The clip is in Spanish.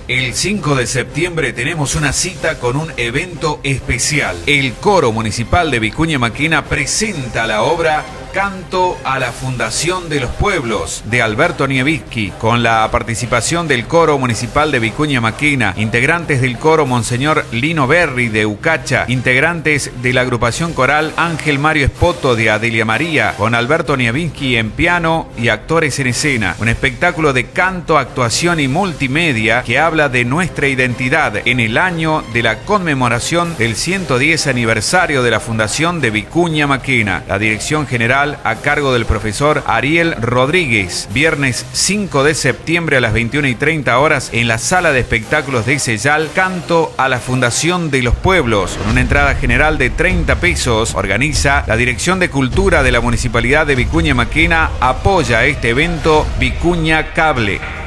El 5 de septiembre tenemos una cita con un evento especial. El Coro Municipal de Vicuña Maquena presenta la obra Canto a la Fundación de los Pueblos, de Alberto Nieviski, con la participación del Coro Municipal de Vicuña Maquena, integrantes del Coro Monseñor Lino Berri de Ucacha, integrantes de la agrupación coral Ángel Mario Espoto de Adelia María, con Alberto Nieviski en piano y actores en escena. Un espectáculo de canto, actuación y multimedia que habla de nuestra identidad en el año de la conmemoración del 110 aniversario de la Fundación de Vicuña Maquena. La dirección general a cargo del profesor Ariel Rodríguez. Viernes 5 de septiembre a las 21:30 horas en la sala de espectáculos de Sellal, Canto a la Fundación de los Pueblos, con una entrada general de 30 pesos. Organiza la Dirección de Cultura de la Municipalidad de Vicuña Maquena. Apoya este evento Vicuña Cable.